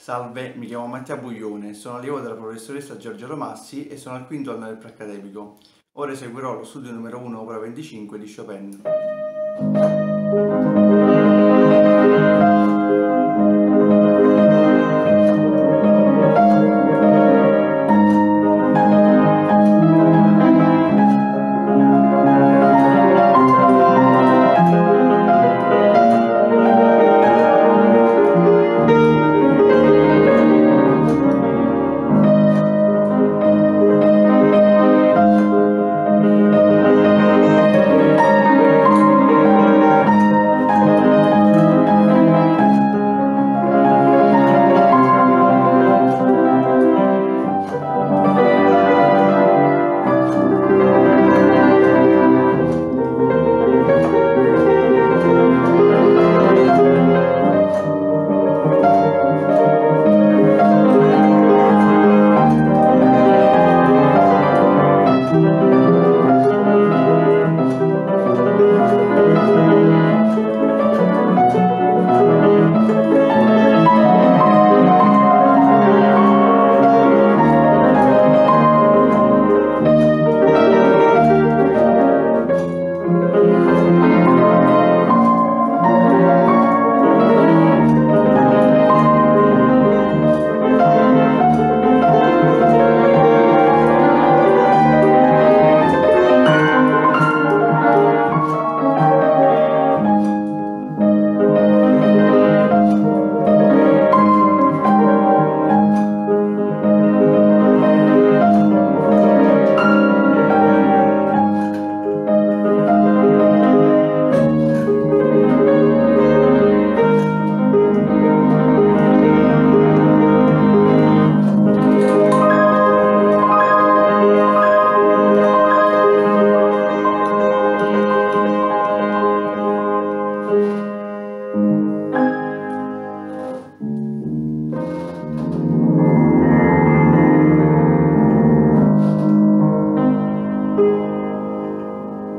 Salve, mi chiamo Mattia Buglione, sono allievo della professoressa Giorgia Romassi e sono al quinto anno del preaccademico. Ora eseguirò lo studio numero 1, opera 25 di Chopin.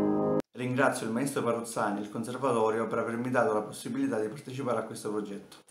Ringrazio il maestro Paruzzani e il Conservatorio per avermi dato la possibilità di partecipare a questo progetto.